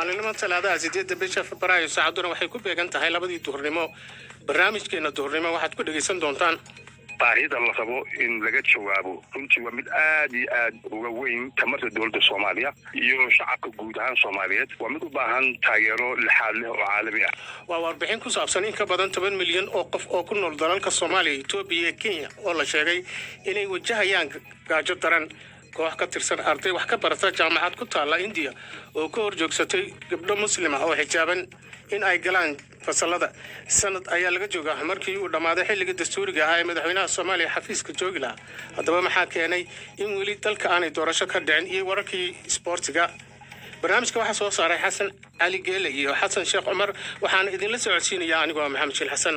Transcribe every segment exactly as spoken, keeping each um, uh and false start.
maalinimo talaadaha sideedda bisha Febraayo saacaduna waxay ku beegan tahay labadii duhurnimo. barnaamijkeena duhurnimo waxaad ku dhageysan doontaan baahida la rabo in laga jawaabo runtii waa mid aad iyo aad uga weyn tamarta dowladda Soomaaliya iyo shacabka guud ahaan Soomaaliyeed waa mid u baahan taageero lixaad leh oo caalami ah. waa warbixin ku saabsan in ka badan toban milyan oo qof oo ku nool dalalka Soomaaliya, Itoobiya iyo Kenya oo la sheegay inay wajahayaan gaajo daran. koox ka tirsan arday wax ka barata jaamacad ku taala India oo ka horjoogsatay gabdho muslim ah oo xijaaban in ay galaan fasalada. sanad ayaa laga joogaa markii uu dhamaaday xilliga dastuuriga ah ee madaxweynaha Soomaaliya xafiiska joogi lahaa. haddaba maxaa keenay in weli dalka aanay doorasho ka dhicin iyo wararkii sportiga. barnaamijka waxaa soo saaray Xasan Cali Geele iyo Xasan Sheekh Cumar, waxaana idinla socodsiinayaa anigoo Maxamed Shil Xasan.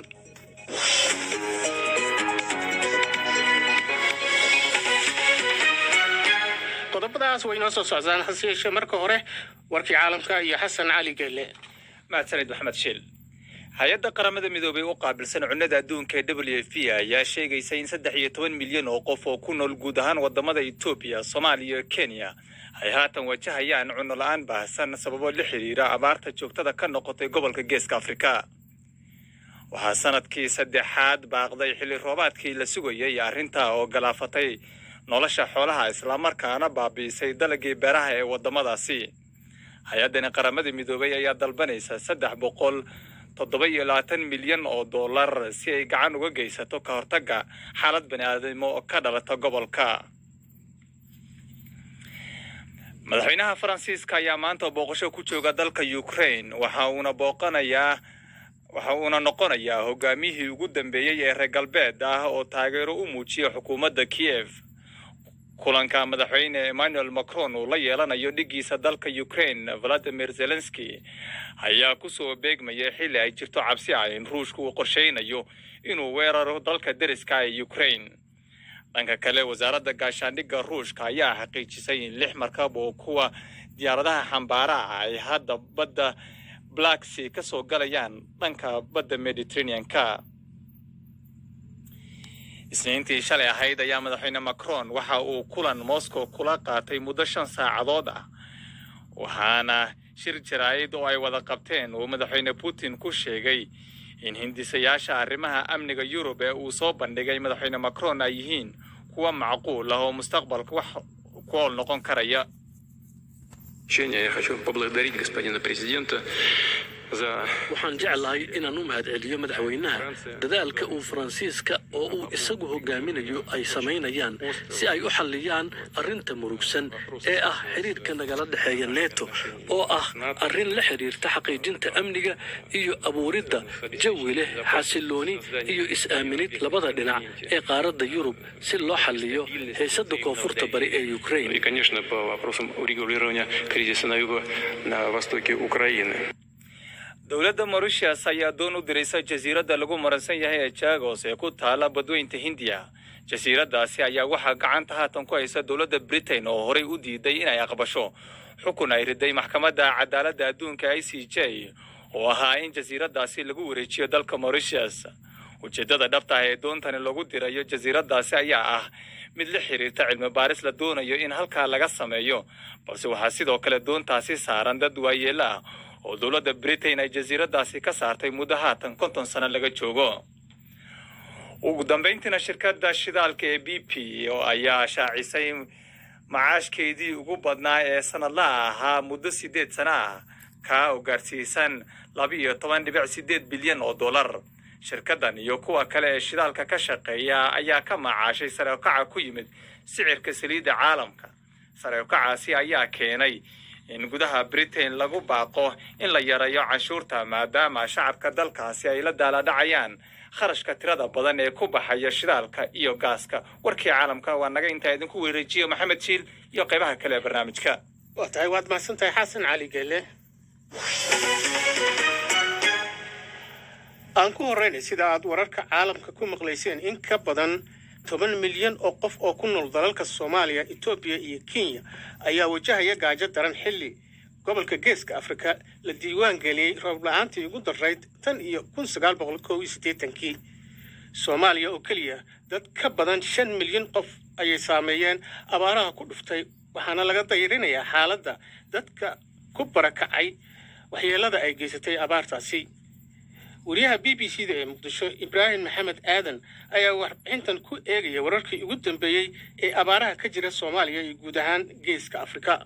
qodobadaas way noo soo socdaan hasiyeeshe marka hore warkii caalamka iyo Xasan Cali Geele. mahadsanid Maxamed Shil. hay-adda qaramada midoobay u qaabilsan cunnada adduunka ee W F P ayaa sheegaysa in saddex iyo toban milyan oo qof oo ku nool guud ahaan wadamada Itoobiya, Soomaaliya iyo Kenya ay haatan wajahayaan cunno la'aan baahsan sababo la xiriira abaarta joogtada ka noqotay gobolka Geeska Afrika. waxaa sanadkii saddexaad baaqday xilli roobaadkii la sugayay arrinta oo galaafatay nolosha xoolaha isla markaana baabiisay dalagii beeraha ee wadamadaasi. hay-addani qaramada midoobay ayaa dalbanaysa saddex boqol toddoba iyo labaatan milyan oo dollar si ay gacan uga geysato ka hortagga xaalad bani'aadamo oo ka dhalata gobolka. madaxweynaha Faransiiska ayaa maanta booqasho ku jooga dalka Ukraine waxa uuna booqanayaa waxa uuna noqonayaa hogaamiyihii ugu dambeeyay ee reer galbeed ah oo taageero u muujiya xukuumadda Kiev. kulanka madaxweyne Emmanuel Macron uu la yeelanayo dhigiisa dalka Ukraine Vladimir Zelensky ayaa ku soo beegmaya xilli ay jirto cabsi ah in Ruushku uu qorsheynayo inuu weeraro dalka deriska ee Ukraine. dhanka kale wasaaradda gaashaandhigga Ruushka ayaa xaqiijisay in lix markab oo kuwa diyaaradaha xambaara ah ay hadda badda Black Sea ka soo galayaan dhanka badda Mediterranean-ka. isniintii shalay ahayd ayaa madaxweyne Macron waxa uu kulan Moscow kula qaatay muddo shan saacadood ah, waxaana shir jaraa'id oo ay wada qabteen uu madaxweyne Putin ku sheegay in hindisayaasha arrimaha amniga Yurub ee uu soo bandhigay madaxweyne Macron ay yihiin kuwa macquul ah oo mustaqbalka wax ku noqon karaya. Я хочу поблагодарить господина президента waxaan jeclahay inaan u mahadceliyo madaxweynaha dadaalka uu Faransiiska oo uu isagu hogaaminayo ay sameynayaan si ay u xalliyaan arrinta murugsan ee ah xiriirka nagala dhaxeeya NATO oo ah arrin la xiriirta xaqiijinta amniga iyo abuuridda jawi leh xasilooni iyo is-aaminid labada dhinac ee qaaradda Yurub si loo xalliyo heesadda koonfurta bari ee Ukraine. и, конечно, по вопросам урегулирования кризиса на юго на востоке Украины. dowladda Mauritius ayaa doon u diraysa jasiiradda lagu maransan yahay ee Chagos ee ku taala badweynta Hindiya. jasiiraddaasi ayaa waxaa gacanta haatan ku haysa dowladda Britain oo horey u diiday inay aqbasho xukun ay riday maxkamadda cadaaladda adduunka I C J oo ahaa in jasiiraddaasi lagu wareejiyo dalka Mauritius. ujeedada dhabta ah ee doontani lagu dirayo jasiiraddaasi ayaa ah mid la xiriirta cilmi baaris la doonayo in halkaa laga sameeyo, balse waxaa sidoo kale doontaasi saaran dad waayeelo ah oo dowladda Britain ay jasiiraddaasi ka saartay muddo haatan konton sano laga joogo. ugu dambeyntiina shirkadda shidaalka ee B P oo ayaa shaacisay macaashkeedii ugu badnaa ee sanadlaha ahaa muddo sideed sano ah ka oo gaarsiisan laba iyo toban dhibic sideed bilyan oo dollar. shirkaddan iyo kuwa kale ee shidaalka ka shaqeeya ayaa ka macaashay sare u kaca ku yimid sicirka saliidda caalamka. sare u kacaasi ayaa keenay in gudaha Britain lagu baaqo in la yareeyo canshuurta maadaama shacabka dalkaasi ay la daaladhacayaan kharashka tirada badan ee ku baxaya shidaalka iyo gaaska. warkii caalamka waa naga inta idinku wareejiyo Maxamed Shiil iyo qaybaha kale ee barnaamijka. waa tahay waad mahadsantahay Xasan Cali Geele. aan ku horeynay sida aad wararka caalamka ku maqlayseen in ka badan toban milyan oo qof oo ku nool dalalka Soomaaliya, Itoobiya iyo Kenya ayaa wajahaya gaajo daran xilli gobolka Geeska Afrika la diiwaan geliyay roob la'aantii ugu darayd tan iyo kun sagaal boqol kow iyo siddeetankii. Soomaaliya oo kaliya dad ka badan shan milyan qof ayay saameeyeen abaaraha ku dhuftay, waxaana laga dayrinayaa xaaladda dadka ku barakacay waxyeelada ay geysatay abaartaasi. wariyaha b b c da ee muqdisho ibraahim maxamed aadan ayaa warbixintan ku eegaya wararkii ugu dambeeyey ee abaaraha ka jira Soomaaliya iyo guud ahaan geeska Afrika.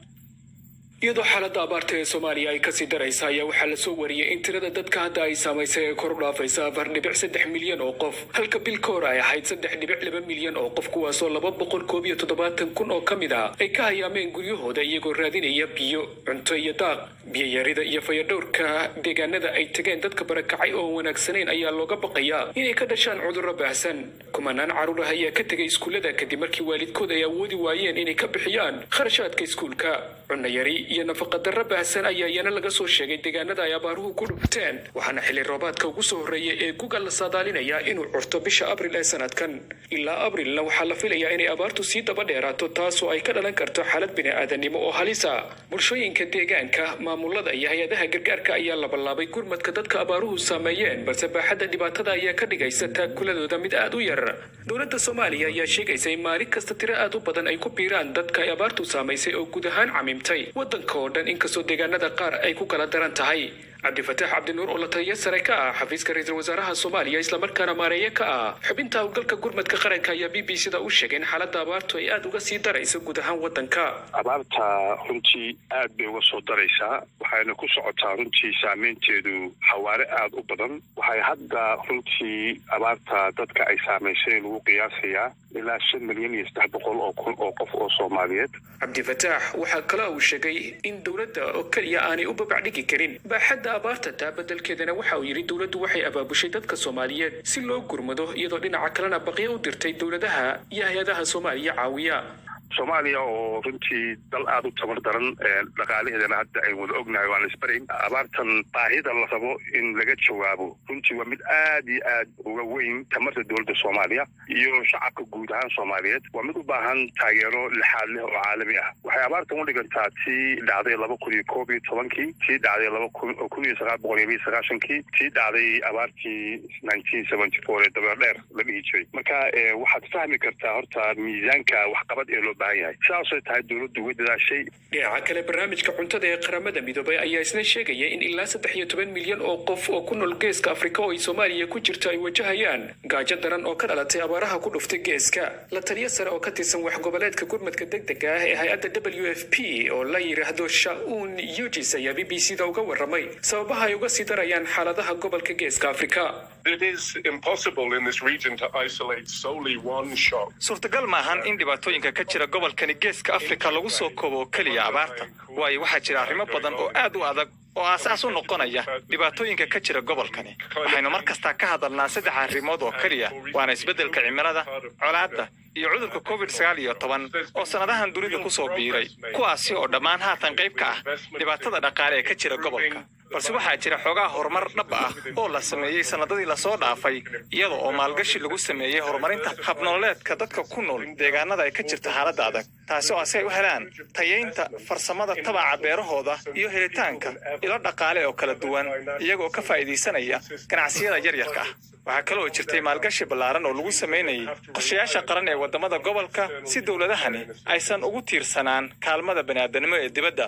iyadoo xaaladda abaarta ee Soomaaliya ay ka sii daraysa ayaa waxaa la soo wariyay in tirada dadka hadda ay saameysay ay kor u dhaafaysa afar dhibic saddex milyan oo qof halka bil ka hor ay ahayd saddex dhibic laba milyan oo qof kuwaasoo laba boqol koob iyo toddobaatan kun oo ka mid ah ay ka hayaameen guryahooda iyagoo raadinaya biyo cunto iyo daaq biyo-yarida iyo fayadhowrka deegaanada ay tageen dadka barakacay oo wanaagsanayn ayaa looga baqayaa inay ka dhashaan cudurro baahsan kumanaan caruur ah ayaa ka tegay iskuullada kadib markii waalidkood ay awoodi waayeen inay ka bixiyaan kharashaadka iskuulka cunno yari iyo nafaqa darro baahsan ayaa iyana laga soo sheegay deegaanada ay abaaruhu ku dhufteen waxaana xilli roobaadka ugu soo horreeyay ee guga la saadaalinayaa inuu curto bisha abril ee sanadkan ilaa abrilna waxaa la filayaa inay abaartu sii daba dheeraato taasoo ay ka dhalan karto xaalad bini'aadanimo oo halisa bulshooyinka deegaanka maamulada iyo hay-adaha gargaarka ayaa labalaabay gurmadka dadka abaaruhu saameeyeen balse baaxadda dhibaatada ayaa ka dhigaysa taakuladooda mid aad u yar dowladda Soomaaliya ayaa sheegaysa in maalin kasta tiro aad u badan ay ku biiraan dadka ay abaartu saameysay oo guud ahaan camimtay waddanka oo dhan inkastoo deegaanada qaar ay ku kala daran tahay cabdifataax cabdinuur oo la taliya sare ka ah xafiiska ra'iisul wasaaraha Soomaaliya isla markaana maareeye ka ah xubinta howlgalka gurmadka qaranka ayaa B B C da u sheegay in xaaladda abaartu ay aad uga sii darayso guud ahaan waddanka abaarta runtii aad bay uga soo daraysaa waxayna ku socotaa runtii saameynteedu xawaare aad u badan waxay hadda runtii abaarta dadka ay saameysay lagu qiyaasayaa ilaa shan milyan iyo saddex boqol oo kun oo qof oo Soomaaliyeed cabdifataax waxaa kale uu sheegay in dowladda oo kaliya aanay u babacdhigi karin baaxadda abaarta taa beddelkeedana waxa uu yidhi dowladdu waxay abaabushay dadka Soomaaliyeed si loo gurmado iyadoo dhinaca kalena baqiyo u dirtay dowladaha iyo hay-adaha Soomaaliya caawiya Soomaaliya oo runtii dal aad u tamar daran dhaqaalaheedana hadda ay wada ognahay waan isbarayn abaartan baahida la rabo in laga jawaabo runtii waa mid aad iyo aad uga weyn tamarta dowladda Soomaaliya iyo shacabka guud ahaan Soomaaliyeed waa mid u baahan taageero lixaad leh oo caalami ah waxay abaartan u dhigantaa tii dhacday laba kun iyo koob iyo tobankii tii dhacday laba kun iyo sagaal boqol iyo sagaashankii tii dhacday abaartii nineteen seventy four ee dabar dheer la dhihi jiray marka waxaad fahmi kartaa horta miisaanka waxqabad ee loo saasoo tahay dowladdu way dadaashay dhinaca kale barnaamijka cuntada ee qaramada midoobay ayaa isna sheegaya in ilaa saddex iyo toban milyan oo qof oo ku nool geeska Afrika oo ay Soomaaliya ku jirto ay wajahayaan gaajo daran oo ka dhalatay abaaraha ku dhuftay geeska la taliya sare oo ka tirsan wax goboleedka gurmadka degdega ah ee hay'adda W F P oo la yiraahdo Shaun Yujis ayaa B B C da uga warramay sababaha ay uga sii darayaan xaaladaha gobolka geeska Afrika It is impossible in this region to isolate solely one shock. suurtagal maahan in dhibaatooyinka ka jira gobolkani geeska Afrika lagu soo koobo kaliya abaarta waayo waxaa jira arrimo badan oo aad u adag oo aasaas u noqonaya dhibaatooyinka ka jira gobolkani waxaynu mar kasta ka hadalnaa saddex arrimood oo kaliya waana isbeddelka cimilada colaadda iyo cudurka covid sagaal iyo toban oo sanadahan dunida ku soo biiray kuwaasi oo dhammaan haatan qayb ka ah dhibaatada dhaqaale ee ka jira gobolka balse waxaa jira xogaa horumar dhab ah oo la sameeyay sanadadii la soo dhaafay iyada oo maalgashi lagu sameeyay horumarinta habnololeedka dadka ku nool deegaanada ay ka jirta xaaladda adag taasi oo ay u helaan tayeynta farsamada tabaca beerahooda iyo helitaanka ilo dhaqaale oo kala duwan iyagoo ka faa'iideysanaya ganacsiyada yaryarka ah waxaa kale oo jirtay maalgashi ballaaran oo lagu sameynayay qorshayaasha qaran ee wadamada gobolka si dowladahani aysan ugu tiirsanaan kaalmada bani'aadanimo ee dibadda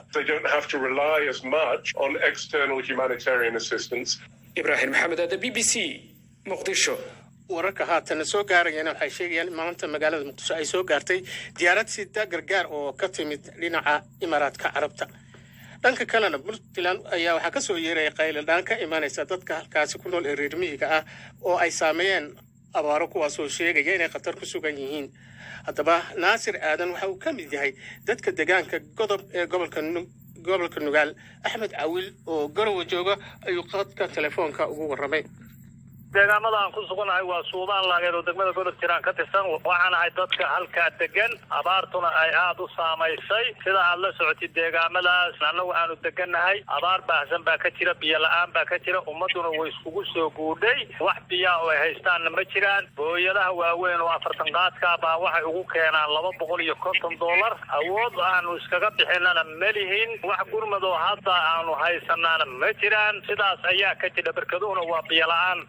humanitarian assistance. Ibrahim Mohamed at the B B C, Muqdisho. wararka haatan soo gaarayana waxay sheegayaan maanta magaalada Muqdisho ay soo gaartay diyaarad sida gargaar oo ka timid dhinaca Imaaraadka Carabta dhanka kalena Puntland ayaa waxa ka soo yeeray qayl dhanka imaanaysa dadka halkaas ku nool ee reer miyiga ah oo ay saameeyeen abaaro kuwaas oo sheegaya inay khatar ku sugan yihiin haddaba Naasir Aadan waxa uu ka mid yahay dadka deegaanka godob ee gobolka gobolka Nugaal Axmed Awil oo garow jooga ayuu qadka telefoonka ugu warramay deegaamada aan ku suganahay waa Suudaan laageed oo degmada gobolka Tiraan ka tirsan waxaan ahay dadka halka degan abaartuna ay aad u saameysay sida aad la socotid deegaamadaas anagu aanu deganahay abaar baahsan baa ka jira biyo la'aan baa ka jira ummaduna way iskugu soo guudhay wax biyo oo ay haystaan ma jiraan booyadaha waaweyn oo afartan qaadka baa waxay ugu keenaan laba boqol iyo konton dollar awood aanu iskaga bixinana malihin wax gurmad oo hadda aanu haysanaana ma jiraan sidaas ayaa ka jira barkaduhuna waa biyo la'aan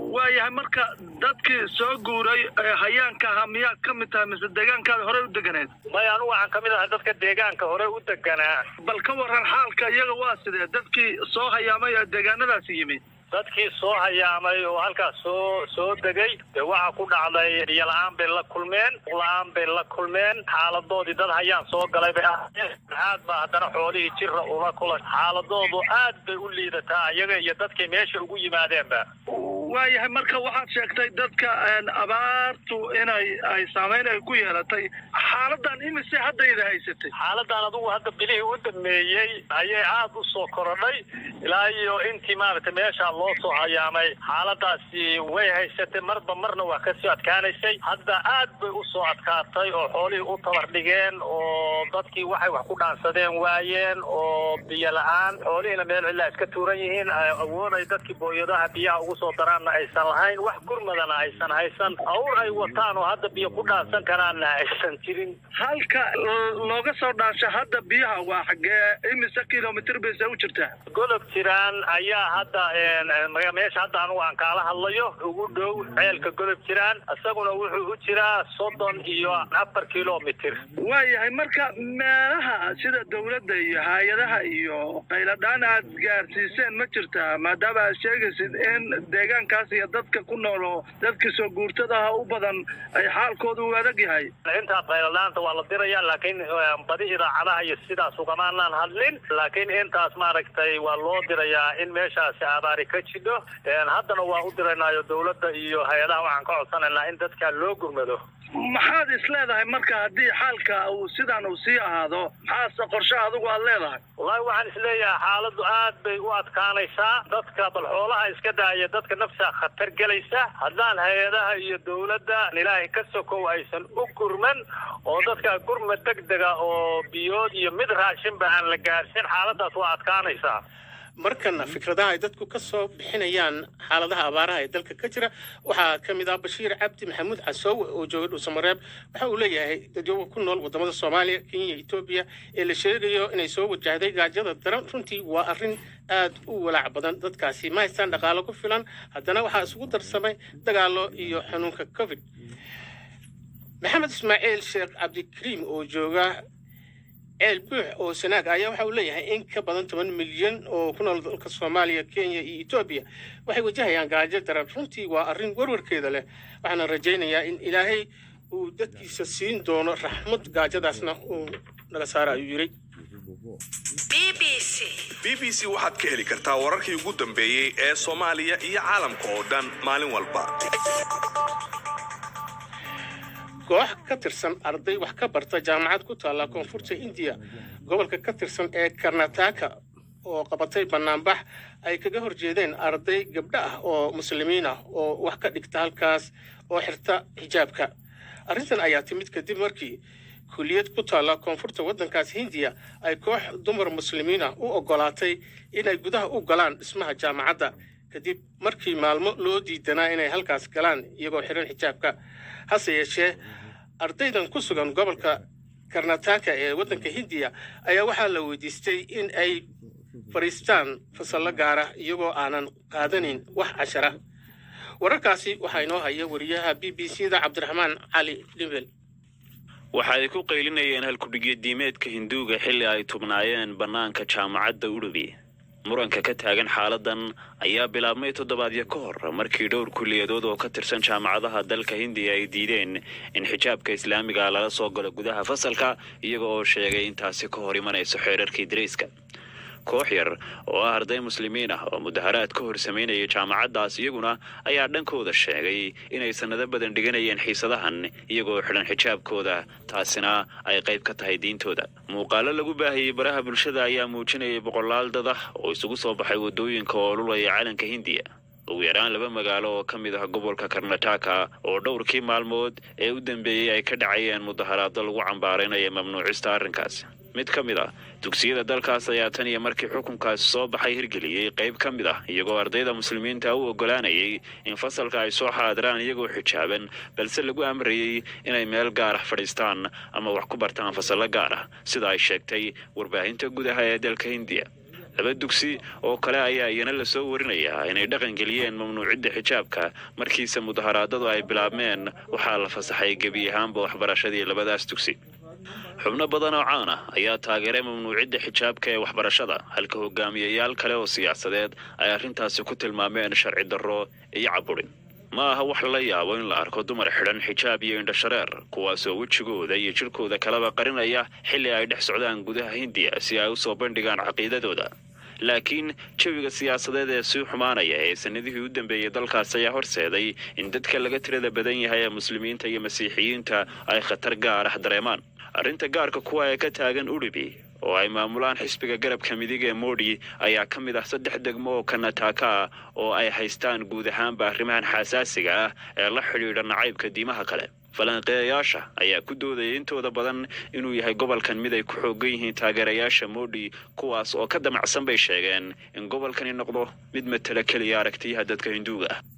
waayahay marka dadkii soo guuray hayaanka ahaa miyaad ka mid tahay mise deegaankaada horey u deganeed? maya anigu waxaan ka mid ahay dadka deegaanka hore u deganaa. bal ka waran xaalka iyaga waa sidee dadkii soo hayaamay ee deegaanadaasi yimid? dadkii soo hayaamay oo halkaas soo soo degay dee waxaa ku dhacday biyo la-aan bay la kulmeen, la-aan bay la kulmeen, xaaladoodii dad hayaan soo galay bay ahaayeen. aad baa haddana xoolihii jira ula kulay, xaaladoodu aad bay u liidataa iyaga iyo dadkii meesha ugu yimaadeenba. waayahay marka waxaad sheegtay dadka abaartu inay ay saameyn ay ku yeelatay. xaaladan imise haddayda haysatay? xaaladan adugu hadda bilihii u dhameeyey ayay aad u soo korodhay ilaa iyo intii maaragtay meesha loo soo hayaamay. xaaladaasi way haysatay marba marna waa kasii adkaanaysay. hadda aad bay u soo adkaatay oo xoolihii u tabar dhigeen oo dadkii waxay wax ku dhaansadeen waayeen oo biyo la-aan, xoolihiina meel cilaa iska tuuran yihiin, awooday dadkii booyadaha biyaha ugu soo daraanna aysan lahayn, wax gurmadana aysan haysan, awr ay wataan oo hadda biyo ku dhaansan karaanna aysan jirin. halka looga soo dhaasha hadda biyaha waa xagee? imise kilomitr bayse u jirtaa? godob jiraan ayaa hadda meesha hadda anugu aan kaala hadlayo ugu dhow ceelka godob jiraan, isaguna wuxuu u jiraa soddon iyo afar kilomitr. waayahay marka meelaha sida dawladda iyo hay-adaha iyo qayladhaan aad gaarsiiseen ma jirtaa, maadaama aad sheegaysid in deegaankaas iyo dadka ku nool oo dadka soo guurtadaha u badan ay xaalkooda u adag yahay? intaas qayladhaanta waa la diraya, laakiin badi idaacadaha iyo sidaas ugamaanaan hadlin, laakiin intaas maaragtay waa loo dirayaa in meeshaasi abaari ka jidho. haddana waa u diraynayo dawladda iyo hay-adaha waxaan ka codsanaynaa in dadka loo gurmado. maxaad is leedahay marka haddii xaalka uu sidaan uu sii ahaado, maxaase qorshe adigu aad leedahay? wallahi waxaan isleeyahay xaaladdu aad bay u adkaanaysaa. dadka bal xoolaha iska daaya, dadka nafsa khatar gelaysa haddaan hay-adaha iyo dawladda ilaahay ka sokow aysan u gurman oo dadka gurma degdega oo biyood iyo mid raashinba aan la gaarsin, xaaladaas waa adkaanaysaa. markana fikradaha ay dadku ka soo bixinayaan xaaladaha abaaraha ee dalka ka jira waxaa ka mid ah Bashiir Cabdi Maxamuud Casoowe oo jooga Dhuusamareeb. waxa uu leeyahay dadweyne ku nool wadamada Soomaaliya, Kenya, Ethiopia ee la sheegayo inay soo wajahday gaajada daran. runtii waa arrin aad u walaac badan. dadkaasi ma haystaan dhaqaale ku filan, haddana waxaa isugu darsamay dagaalo iyo xanuunka covid. maxamed Ismaaciil Sheekh Cabdikariim oo jooga ceel buux oo sanaag ayaa waxa uu leeyahay in ka badan toban milyan oo ku nool dalka Soomaaliya, Kenya iyo Ethiopia waxay wajahayaan gaajo daran. runtii waa arrin warwarkeeda leh, waxaana rajaynayaa in ilaahay uu dadkiisa siin doono raxmad, gaajadaasna uu naga saaro ayuu yiri. B B C B B C waxaad ka heli kartaa wararkii ugu dambeeyay ee Soomaaliya iyo caalamka oo dhan maalin walba. koox ka tirsan arday wax ka barta jaamacad ku taala koonfurta India gobolka ka tirsan ee Karnataka oo qabatay banaanbax ay kaga horjeedeen arday gabdha ah oo muslimiin ah oo wax ka dhigta halkaas oo xirta xijaabka. arrintan ayaa timid kadib markii kulliyad ku taala koonfurta waddankaas Hindiya ay koox dumar muslimiin ah u ogolaatay inay gudaha u galaan dhismaha jaamacadda kadib markii maalmo loo diidanaa inay halkaas galaan iyagoo xiran xijaabka. hase yeeshee ardaydan ku sugan gobolka Karnataka ee waddanka Hindiya ayaa waxaa la weydiistay in ay fariistaan fasallo gaara iyagoo aanan qaadanin wax cashara. wararkaasi waxaa inoo haya wariyaha B B C-da Cabdiraxmaan Cali Dhimbel. waxa ay ku qaylinayeen halkudhigyo diimeedka Hinduuga xilli ay tubnaayeen bannaanka jaamacadda Udhubi. muranka ka taagan xaaladan ayaa bilaabmay toddobaadyo ka hor markii dhowr kulliyadood oo ka tirsan jaamacadaha dalka Hindiya ay diideen in xijaabka islaamiga lala soo galo gudaha fasalka iyaga oo sheegay intaasi ka hor imanayso xeerarkii dariiska. koox yar oo ah arday muslimiin ah oo mudaharaad ka hor sameynaya jaamacaddaas iyaguna ayaa dhankooda sheegay inay sanado badan dhiganayeen xiisadahan iyagoo xidhan xijaabkooda, taasina ay qayb ka tahay diintooda. muuqaalo lagu baahiyey baraha bulshada ayaa muujinayay boqolaal dad ah oo isugu soo baxay waddooyinka oo lulaya calanka Hindiya. ugu yaraan laba magaalo oo ka mid ah gobolka Karnataka oo dhowrkii maalmood ee u dambeeyey ay ka dhacayeen mudaharaado lagu cambaaraynayo mamnuucista arrinkaas. mid ka mid ah dugsiyada dalkaas ayaa tan iyo markii xukunkaasi soo baxay hirgeliyey qayb ka mid ah iyagoo ardayda muslimiinta u ogolaanayay in fasalka ay soo xaadiraan iyagoo xijaaban, balse lagu amrayay inay meel gaar ah fadhiistaan ama wax ku bartaan fasallo gaar ah, sida ay sheegtay warbaahinta gudaha ee dalka Hindiya. laba dugsi oo kale ayaa iyana la soo warinayaa inay dhaqan geliyeen mamnuucidda xijaabka markiisa mudaharaadadu ay bilaabmeen waxaa la fasaxay gebi ahaanba waxbarashadii labadaas dugsi xubno badan oo caan ah ayaa taageeray mamnuucidda xijaabka ee waxbarashada halka hogaamiyayaal kale oo siyaasadeed ay arrintaasi ku tilmaameen sharci darro iyo caburin ma aha wax la yaabo in la arko dumar xidhan xijaab iyo indhashareer kuwaasoo wejigooda iyo jirkooda kalaba qarinaya xilli ay dhex socdaan gudaha hindiya si ay u soo bandhigaan caqiidadooda laakiin jawiga siyaasadeed ee sii xumaanaya ee sanadihii u dambeeyay dalkaas ayaa horseeday in dadka laga tirada badan yahay ee muslimiinta iyo masiixiyiinta ay khatar gaar ah dareemaan arrinta gaarka kuwa ee ka taagan Udupi oo ay maamulaan xisbiga garabka midig ee Modi ayaa ka mid ah saddex degmo oo Karnataka oo ay haystaan guud ahaanba arrimahan xasaasiga ah ee la xidhiidha nacaybka diimaha kale falanqeeyaasha ayaa ku doodaya intooda badan inuu yahay gobolkan mid ay ku xoogan yihiin taageerayaasha Modi kuwaas oo ka damacsan bay sheegeen in gobolkani noqdo mid matala kaliya aragtiyaha dadka Hinduuga ah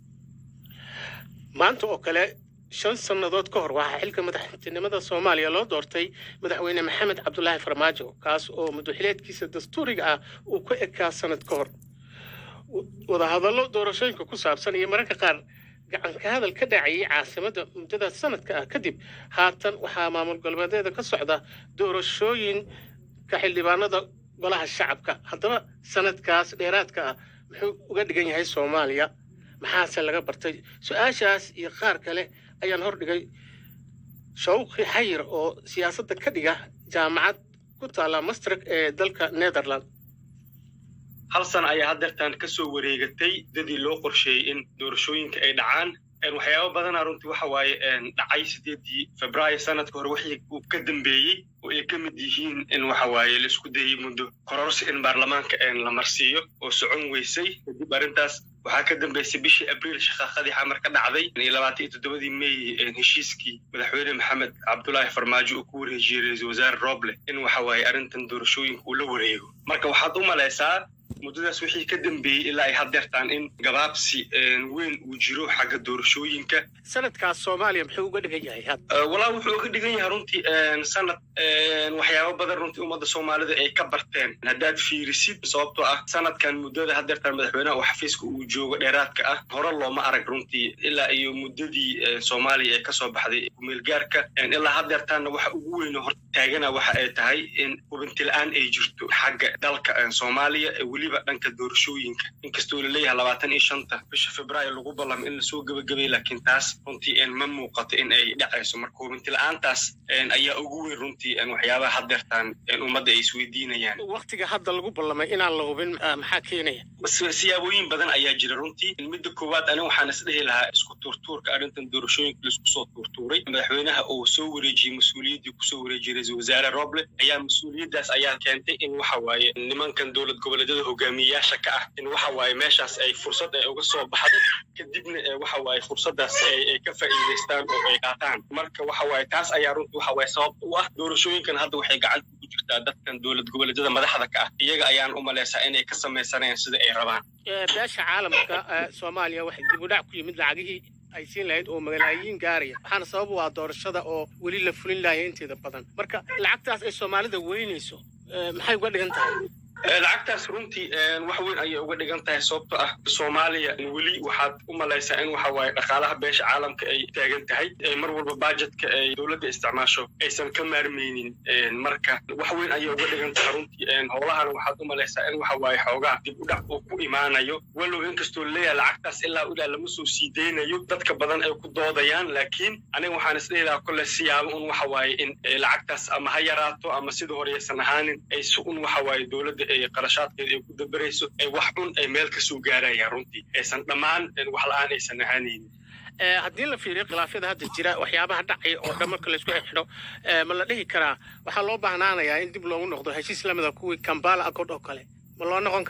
maanta oo kale shan sannadood ka hor waxaa xilka madaxtinimada Soomaaliya loo doortay madaxweyne Maxamed Cabdullaahi Farmaajo kaas oo madaxweynaadkiisa dastuuriga ah uu ku ekaa sanad ka hor wada hadallo doorashooyinka ku saabsan iyo mararka qaar gacan ka hadal ka dhacay caasimadda muddada sanadka ah kadib haatan waxaa maamul galbeedyada ka socda doorashooyin ka xildhibaanada golaha shacabka haddaba sanadkaas dheeraadka ah muxuu uga dhigan yahay Soomaaliya maxaase laga bartay su'aashaas iyo qaar kale ayaan hor dhigay Shawqi Xayir oo siyaasadda ka dhiga jaamacad ku taala Maastricht ee dalka Netherlands hal san ayaa haddeertaan ka soo wareegatay dadii loo qorsheeyay in doorashooyinka ay dhacaan waxyaabo badan runtii waxa waaye dhacay sideedii Febraayo sanadka hore wixii uu ka dambeeyay oo ay ka mid yihiin in waxa waaye la isku dayay muddo kororsi in baarlamaanka la marsiiyo oo socon weysay kadib arrintaas waxaa ka dambeysay bishii Abriil shaqaqadii xamar ka dhacday labaatan iyo toddobadii May heshiiskii madaxweyne Maxamed Cabdullaahi Farmaajo uu ku wareejiyay ra'iisul wasaare Roble in waxa waaye arrintan doorashooyinka uu la wareego marka waxaad u malaysaa muddadaas wixii ka dambeeyay ilaa ay haddeertaan in gabaabsi weyn uu jiro xagga doorashooyinka sanadkaas Soomaaliya muxuu uga dhigan yahay had walaa wuxuu uga dhigan yahay runtii sanad waxyaabo badan runtii ummadda Soomaalida ay ka barteen haddaad fiirisid sababtoo ah sanadkan muddada haddeertaan madaxweynaha uu xafiiska uu joogo dheeraadka ah hore looma arag runtii ilaa iyo muddadii Soomaaliya ee ka soo baxday kumeelgaarka ilaa haddeertaanna waxa ugu weyn oo hortaagana waxa ay tahay in hubinti la'aan ay jirto xagga dalka Soomaaliya weliba dhanka doorashooyinka inkastoo la leeyahay labaatan iyo shanta bisha Febraayo lagu ballam in la soo gabagabay laakiin taas runtii in ma muuqato in ay dhacayso marka hubinti la'aantaas ayaa ugu weyn runtii waxyaabaha haddeertaan ummadda ay isweydiinayaan waqtiga hadda lagu ballamay inaan la hubin maxaa keenaya siyaabooyin badan ayaa jira runtii midda koowaad aniga waxaan isdhihi lahaa isku tuurtuurka arrintan doorashooyinka laisku soo tuurtuuray madaxweynaha oo soo wareejiyey mas-uuliyaddii kusoo wareejiyey ra'iisul wasaare Roble ayaa mas-uuliyaddaas ayaa keentay in waxa waaye nimankan dowlad goboleedyada hogaamiyayaasha ka ah in waxa waaye meeshaas ay fursad ay uga soo baxdo kadibna waxa waaye fursadaas ay ka faa'iideystaan oo ay qaataan marka waxa waaye taas ayaa runtii waxa waaye sabab u ah doorashooyinkan hadda waxay gacan ku jirtaa dadkan dowlad goboleedyada madaxda ka ah iyaga ayaan u maleysaa inay ka samaysanayaan sida ay rabaan beesha caalamka Soomaaliya waxay dib u dhac ku yimid lacagihii ay siin lahayd oo magaalooyin gaaraya waxaana sabab u ah doorashada oo weli la fulin lahayd inteeda badan marka lacagtaas ay Soomaalida weynayso maxay uga dhigan tahay lacagtaas runtii wax weyn ayay uga dhigan tahay sababtoo ah Soomaaliya weli waxaad u malaysaa in waxa waaye dhaqaalaha beesha caalamka ay taagan tahay mar walba budgetka ay dowladda isticmaasho aysan ka maarmeynin marka wax weyn ayay uga dhigan tahay runtii howlahan waxaad u malaysaa in waxa waaye xoogaa dib u dhac uu ku imaanayo walow inkastoo leeyahay lacagtaas ilaa ilaa lama soo sii deynayo dadka badan ay ku doodayaan laakiin aniga waxaan isdhihi lahaa kolle siyaabo un waxa waaye in lacagtaas ama ha yaraato ama sida hore aysan ahaanin ay si un waxa waaye dowladda ay qarashaadkeeda ay ku dabarayso ay wax un ay meel ka soo gaarayaan runtii aysan dhammaan wax la'aan aysan ahaanaynin haddii la fiiriyo khilaafyada hadda jira waxyaabaha dhacaya oo dhan marka la isku xidho ma la dhihi karaa waxaa loo baahnaanayaa in dib loogu noqdo heshiis lamida kuwii Kampala Accord oo kale ma loo noqon karaa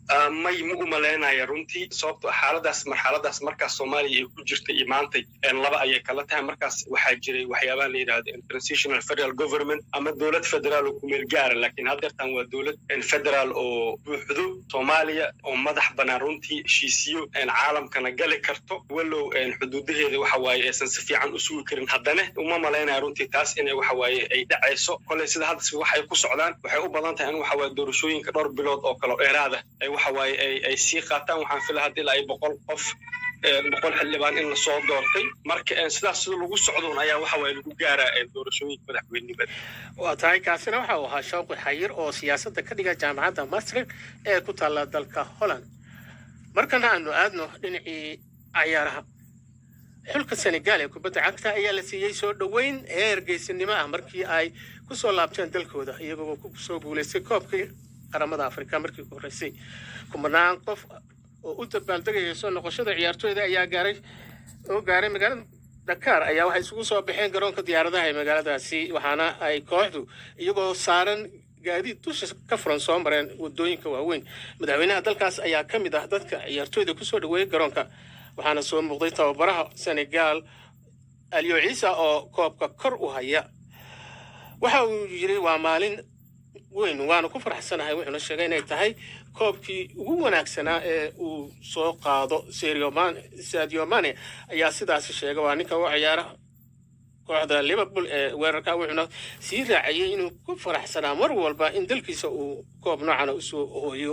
may ma u malaynaya runtii sababto xaaladaas marxaladaas markaas Soomaaliya ay ku jirtay imaantay laba ayay kala tahay markaas waxaa jiray waxyaabaha la yiraahdo transitional federal government ama dowlad federaal oo ku meel gaar ah laakiin hadda tan waa dowlad federaal oo buuxdo Soomaaliya oo madax banaan runtii heshiisiyo caalamkana gali karto walow xuduudaheeda waxa waaye aysan si fiican u sugi karin haddana uma malaynaya runtii taas inay waxa waaye ay dhacayso kale sida hadda waxay ku socdaan waxay u badan tahay in waxa waaye doorashooyinka dhowr bilood oo kale dheeraada ay waxa waaye ay ay sii qaataan waxaan filayaa hadii ay boqol qof boqol xildhibaan in la soo doortay marka sidaas sida lagu socdo ayaa waxa waaye lagu gaaraa doorashooyinka madaxweynimada waa tahay kaasina waxa uu ahaa Shawqi Xayir oo siyaasadda ka dhiga jaamacadda Maastricht ee ku taala dalka Holland markana aanu aadno dhinacii ciyaaraha xulka Senegal ee kubadda cagta ayaa la siiyay soo dhaweyn heer geesinimo ah markii ay ku soo laabteen dalkooda iyagoo ku soo guuleystay koobkii qaramada Afrika markii ugu horeysay kumanaan qof oo u dabaaldegaya soo noqoshada ciyaartooyda ayaa gaaray oo gaaray magaalada Dakar ayaa waxay isugu soo baxeen garoonka diyaaradaha ee magaaladaasi waxaana ay kooxdu iyagoo saaran gaadiid dusha ka furan soo mareen wadooyinka waaweyn madaxweynaha dalkaas ayaa ka mid ah dadka ciyaartooyda ku soo dhaweeyay garoonka waxaana soo muuqday tababaraha Senegal Aliou Cisse oo koobka kor u haya waxa uu yiri waa maalin weyn waana ku faraxsanahay wuxuuna sheegay inay tahay koobkii ugu wanaagsanaa ee uu soo qaado Sadio Mane ayaa sidaas sheegay waa ninka u ciyaara kooxda Liverpool ee weerarka wuxuuna sii raaciyay inuu ku faraxsanaa mar walba in dalkiisa uu koob noocan u soo hooyo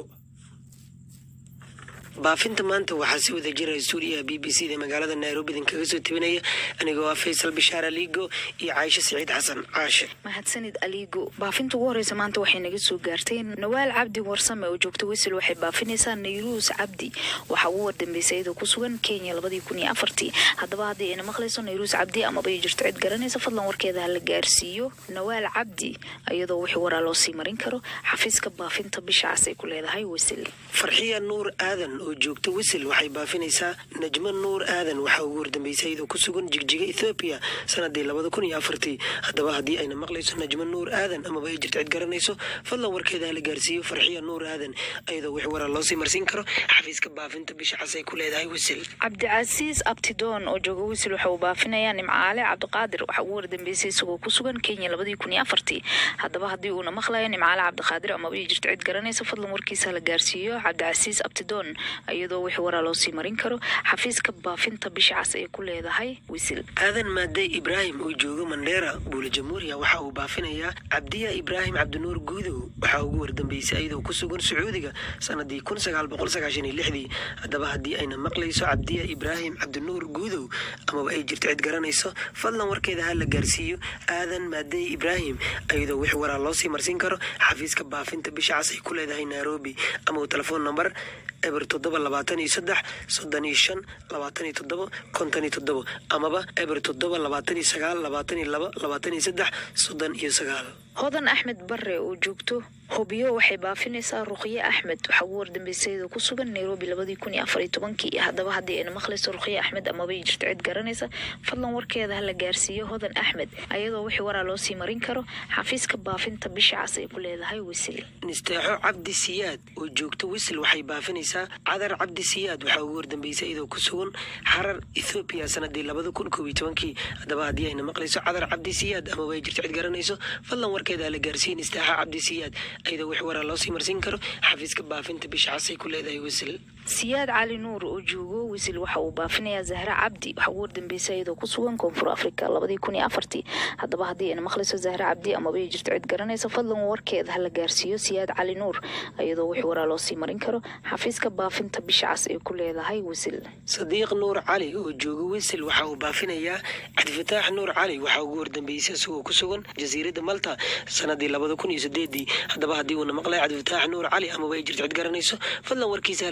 baafinta maanta waxaa si wada jira suuriya B B C da magaalada Nairobi kaga soo tibinaya anigoo ah Faisal Bishaar Aligo iyo Aisha Saciid Xasan Caashe mahadsanid Aligo baafinta ugu horeysa maanta waxay naga soo gaartay Nawaal Cabdi Warsame oo joogta Wisil waxay baafinaysaa Nayruus Cabdi waxa uu wadambeysay ku sugan Kenya labada kun iyo afar haddaba hadii ay maqlayso Nayruus Cabdi ama bay jirto cid garanaysa fadlan warkeeda la gaarsiiyo Nawaal Cabdi ayadoo wixii waraa loo sii marin karo xafiiska baafinta bisha casay ku leedahay Wisil Farxiya Nuur Aadan oo joogta Wisil waxay baafinaysaa Najma Nuur Aadan waxa uu wardambeysay ku sugan Jigjiga Ethiopia sanadii labada kun iyo afar haddaba hadii ayna maqlayso Najma Nuur Aadan ama bay jirto cid garanayso fadlan warkeeda la gaarsiiyo Farxiya Nuur Aadan ayadoo wixii waraa loo sii marsin karo xafiiska baafinta bisha casay ku leedahay Wisil Cabdicaziz Abtidoon oo jooga Wisil waxa uu baafinayaa Nimcaale Cabdiqaadir waxa uu wardambeysay isagoo ku sugan Kenya labada kun iyo afar haddaba hadii uu maqlayo Nimcaale Cabdiqaadir ama bay jirto cid garanayso fadlan warkiisa la gaarsiiyo Cabdicaziz Abtidoon ayadoo wixii waraa loo sii marin karo xafiiska baafinta bisha casay ku leedahay Wisil aadan Maade Ibrahim oo jooga Mandera Buula Jamhuuriya waxa uu baafinayaa Cabdiya Ibrahim Cabdinuur Guudow waxa uu wardambeysay ayadoo ku sugan Sacuudiga sanadii kun sagaal boqol sagaashan iyo lix haddaba hadii ayna maqlayso Cabdiya Ibrahim Cabdinuur Guudow ama ay jirto cid garanayso fadlan warkeeda ha la gaarsiiyo aadan Maade Ibrahim ayadoo wixii waraa loo sii marsin karo xafiiska baafinta bisha casay ku leedahay Nairobi ama telefoon number eber toddoba labaatan iyo saddex soddon iyo shan labaatan iyo toddoba konton iyo toddoba amaba eber toddoba labaatan iyo sagaal labaatan iyo laba labaatan iyo saddex soddon iyo sagaal Hodan Axmed Barre oo joogto Hubiyo waxay baafinaysaa Ruqiye Axmed waxa uu wardambeysay ku sugan Nairobi labada kun iyo afar iyo toban haddaba hadii ay maqlayso Ruqiye Axmed ama bay jirto cid garanaysa fadlan warkeeda la gaarsiiyo Hodan Axmed ayadoo wixii waraa loo sii marin karo xafiiska baafinta bisha casay ku leedahay Wisil Nisteexo Cabdi Siyaad oo joogta Wisil waxay baafinaysaa Cadar Cabdi Siyaad waxa uu wardambeysay iyadoo ku sugan Harar Ethiopia sanadii labada kun iyo toban haddaba hadii ay maqlayso Cadar Cabdi Siyaad ama bay jirto cid garanayso fadlan warkeeda la gaarsiiyo Nisteexo Cabdi Siyaad ayadoo wixii waraa loo sii marsin karo xafiiska baafinta bisha casay ku leedahay Wisil Siyaad Cali Nuur oo joogo Wisil waxa uu baafinayaa Zahra Cabdi waxa uu wardambeysay iyadoo ku sugan Koonfur Afrika labada kun iyo afar haddaba hadii ay maqlayso Zahra Cabdi ama bay jirto cid garanayso fadlan warkeeda la gaarsiiyo Siyaad Cali Nuur ayadoo wixii waraa loo sii marin karo xafiiska baafinta bisha casay ku leedahay Wisil Sadiiq Nuur Cali oo jooga Wisil waxa uu baafinayaa Cabdifataax Nuur Cali waxa uu wardambeysay isagoo ku sugan Jasiiradda Malta sanadii labada kun iyo siddeed haddaba hadii uu maqlay Cabdifataax Nuur Cali ama bay jirto cid garanayso fadlan warkiisa la gaarsiiyo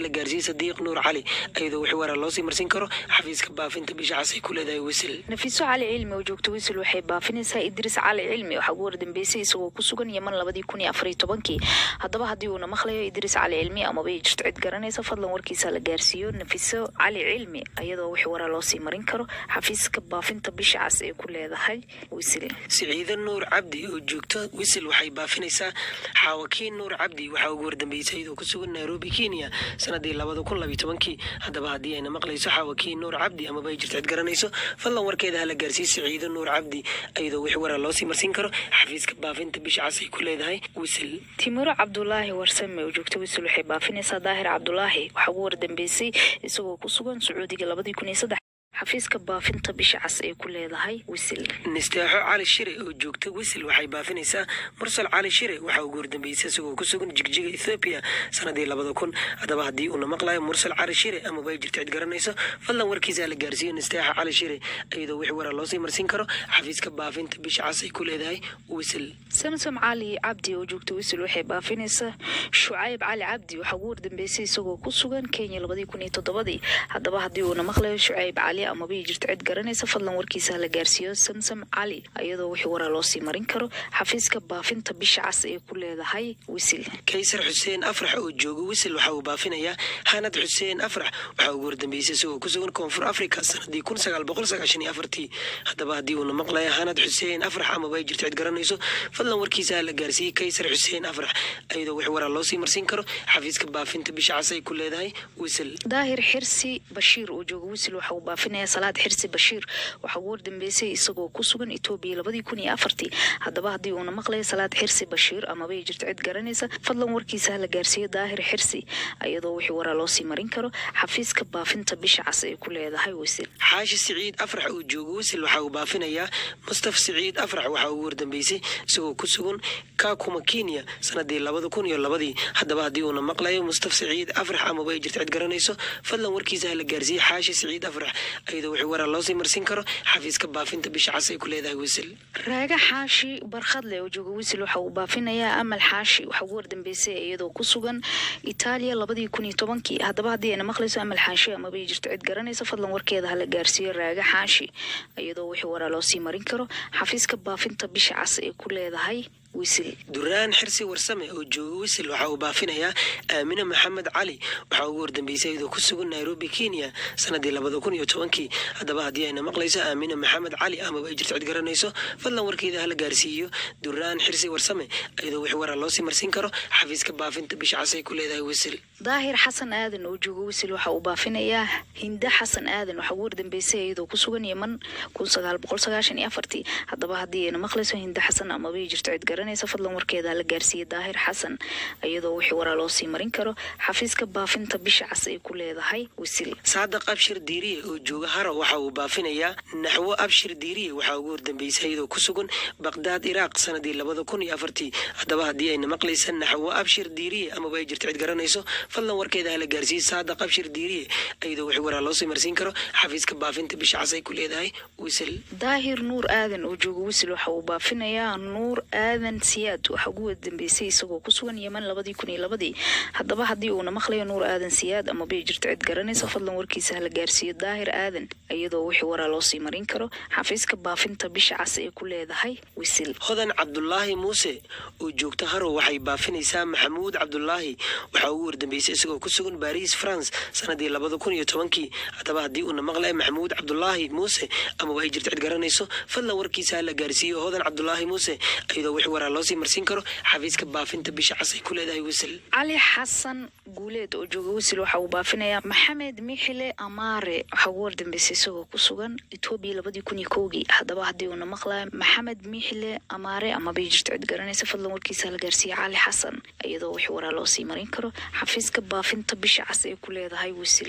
sadiiq nuur cali iyadoo wixii waraa loo sii marsin karo xafiiska baafinta bisha cas ay ku leedahay wisil nafiso cali cilmi oo joogta wisil waxay baafinaysaa idris cali cilmi waxaa ugu wardambeysay isagoo ku sugan yeman labadii kun iyo afar iyo tobankii haddaba haddii uuna maqlayo idris cali cilmi amaba ay jirto cid garanaysa fadlan warkiisa la gaarsiiyo nafiso cali cilmi iyadoo wixii waraa loo sii marin karo xafiiska baafinta bisha cas ay ku leedahay wisil siciidan nuur cabdi oo joogta wisil waxay baafinaysaa xaawakiin nuur cabdi waxaa ugu wardambeysay iyadoo ku sugan nairobi kenya sanadii labada kun labiyo tobankii haddaba haddii ayna maqlayso xaawakiin nuur cabdi amaba ay jirto cid garanayso fadlan warkeeda hala gaarsiiyo siciidan nuur cabdi iyadoo wixii waraa loo sii marsin karo xafiiska baafinta bisha cas ay ku leedahay wisil timiro cabdulaahi warsame oo joogta wisil waxay baafinaysaa daahir cabdulaahi waxaa ugu wardambeysay isagoo ku sugan sacuudiga labadii kun iyo saddex xafiiska baafinta bisha cas ay ku leedahay wisil nistaaxo cali shire oo joogta wisil waxay baafinaysaa mursal cali shire waxaa ugu wardambeysay isagoo ku sugan jigjiga ethiopia sanadii labada kun haddaba haddii uuna maqlayo mursal cali shire amaba ay jirto cid garanayso fadlan warkiisa la gaarsiiyo nistaaxo cali shire iyadoo wixii waraa loo sii marsin karo xafiiska baafinta bisha cas ay ku leedahay wisil samsam cali cabdi oo joogta wisil waxay baafinaysaa shucayb cali cabdi waxaa ugu wardambeysay isagoo ku sugan kenya labadii kun iyo toddobadii haddaba haddii uuna maqlayo shucayb cali amaba ay jirto cid garanaysa fadlan warkiisa la gaarsiiyo samsam cali iyadoo wixii waraa loo sii marin karo xafiiska baafinta bisha cas ay ku leedahay wisil kaysar xuseen afrax oo jooga wisil waxa uu baafinayaa xanad xuseen afrax waxaa ugu wardambeysay isagoo ku sugan koonfur africa sanadii kun sagaal boqol sagaashan iyo afartii haddaba haddii uuna maqlayo xanad xuseen afrax amaba ay jirto cid garanayso fadlan warkiisa la gaarsiiyey kaysar xuseen afrax iyadoo wixii waraa loo sii marsin karo xafiiska baafinta bisha cas ay ku leedahay wisil daahir xirsi bashiir oo jooga wisil waxa uu baafinaya salaad xirsi bashiir waxaa ugu wardambeysay isagoo ku sugan etoobiya labadii kun iyo afartii haddaba haddii uuna maqlayo salaad xirsi bashiir amaba ay jirto cid garanaysa fadlan warkiisa la gaarsiiyo daahir xirsi iyadoo wixii waraa loo sii marin karo xafiiska baafinta bisha cas ay ku leedahay wisil xaashi siciid afrax oo jooga wisil waxaa uu baafinayaa mustaf siciid afrax waxaa ugu wardambeysay isagoo ku sugan kakuma kenya sanadii labada kun iyo labadii haddaba haddii uuna maqlayo mustaf siciid afrax amaba ay jirto cid garanayso fadlan warkiisa la gaarsiiyo xaashi siciid afrax iyadoo wixii waraa loo sii marsin karo xafiiska baafinta bisha cas ay ku leedahay wisil raaga xaashi barkhadle oo jooga wisil waxa uu baafinayaa amal xaashi waxaa ugu wardambeysay iyadoo ku sugan itaaliya labadii kun iyo tobankii haddaba haddii ayna maqlayso amal xaashi amaba ay jirto cid garanaysa fadlan warkeeda hala gaarsiiyo raaga xaashi iyadoo wixii waraa loo sii marin karo xafiiska baafinta bisha cas ay ku leedahay wisil duraan xirsi warsame oo jooga wisil waxa uu baafinayaa aamina maxamed cali waxaa ugu wardambeysay iyadoo ku sugan nairobi kenya sanadii labada kun iyo tobankii haddaba haddii ayna maqlayso aamina maxamed cali amaba ay jirto cid garanayso fadlan warkeeda hala gaarsiiyo duraan xirsi warsame iyadoo wixii waraa loo sii marsin karo xafiiska baafinta bisha cas ay ku leedahay wisil daahir xasan aadan oo jooga wisil waxa uu baafinayaa hinda xasan aadan waxaa ugu wardambeysay iyadoo ku sugan yeman kun sagaal boqol sagaashan iyo afartii haddaba haddii ayna maqlayso hinda xasan amaba ay jirto cid garanaysa fadlan warkeeda la gaarsiiyey daahir xasan iyadoo wixii waraa loo sii marin karo xafiiska baafinta bisha cas ay ku leedahay wisil saadaq abshir diiriye oo jooga haro waxa uu baafinayaa naxwo abshir diiriye waxaa ugu wardambeysay iyadoo ku sugan baqdaad iraaq sanadii labada kun iyo afartii haddaba haddii ayna maqlaysa naxwo abshir diiriye amaba ay jirto cid garanayso fadlan warkeeda hala gaarsiiyey saadaq abshir diiriye iyadoo wixii waraa loo sii marsin karo xafiiska baafinta bisha cas ay ku leedahay wisil daahir nuur aadan oo jooga wisil waxa uu baafinayaa nuur aadan siyaad waxaa ugu wardambeysay isagoo ku sugan yeman labadii kun iyo labadii haddaba haddii uuna maqlayo nuur aadan siyaad amaba ay jirto cid garanaysa fadlan warkiisa hala gaarsiiyo daahir aadan iyadoo wixii waraa loo sii marin karo xafiiska baafinta bisha cas ay ku leedahay wisil hodan cabdulaahi muuse oo joogta haro waxay baafinaysaa maxamuud cabdulaahi waxaa ugu wardambeysay isagoo ku sugan baris france sanadii labada kun iyo tobankii haddaba haddii uuna maqlayo maxamuud cabdulaahi muuse amaba ay jirto cid garanayso fadlan warkiisa hala gaarsiiyo hodan cabdulaahi muuse iyadoo wixii waraa loo sii marsin karo xafiiska baafinta bisha cas ay ku leedahay wisil cali xasan guuleed oo jooga wisil waxa uu baafinayaa maxamed mixile amaare waxaa ugu wardambeysay isagoo ku sugan etoobiya labadii kun iyo kowgii haddaba haddii uuna maqlayo maxamed mixile amaare amaba ay jirto cid garanaysa fadlan warkiisa la gaarsiiya cali xasan iyadoo wixii waraa loo sii marin karo xafiiska baafinta bisha cas ay ku leedahay wisil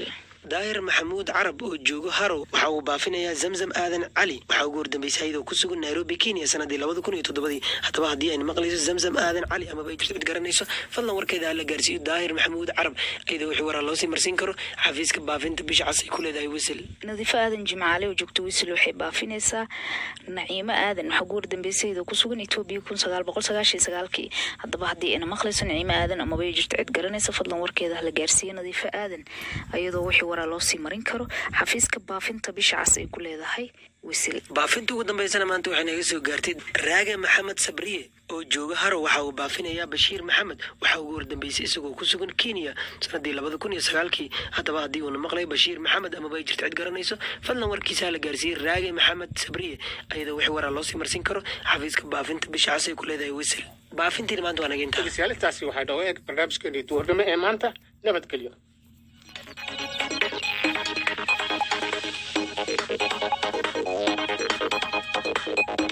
daahir maxamuud carab oo joogo harow waxa uu baafinayaa zamzam aadan cali waxaa ugu hordambeysay ayadoo ku sugan nairobi kenya sanadii labada kun iyo toddobadii haddaba haddii ayna maqlayso zamzam aadan cali amaba ay jirto cid garanayso fadlan warkeeda hala gaarsiiyo daahir maxamuud carab ayadoo wixii waraa loosii marsiin karo xafiiska baafinta bisha cas ay ku leedahay wisil nadiifo aadan jimcaale oo joogto wisil waxay baafinaysaa naciimo aadan waxaa ugu hordambeysay ayadoo ku sugan etoobiya kun sagaal boqol sagaashan iyo sagaalkii haddaba haddii ayna maqlayso naciimo aadan amaba ay jirto cid garanayso fadlan warkeeda hala gaarsiiyo nadiifo aadan ayadoo wixii waraa loosii marin karo xafiiska baafinta bisha cas ay ku leedahay wisil baafinta ugu dambeysana maanta waxay naga soo gaartay raaga maxamed sabriye oo jooga harow waxa uu baafinayaa bashiir maxamed waxaa ugu hordambeysay isagoo ku sugan kenya sanadii labada kun iyo sagaalkii haddaba haddii uuna maqlay bashiir maxamed amaba ay jirto cid garanayso fadlan warkiisa la gaarsiiyey raage maxamed sabriye ayadoo wixii waraa loosii marsin karo xafiiska baafinta bisha cas ay ku leedahay wisil baafintiina maanta waa naga intaa dhegeystayaashaasi waxay dhawo eeg barnaamijkeennii duhurnimo ee maanta nabadgelyo Thank you.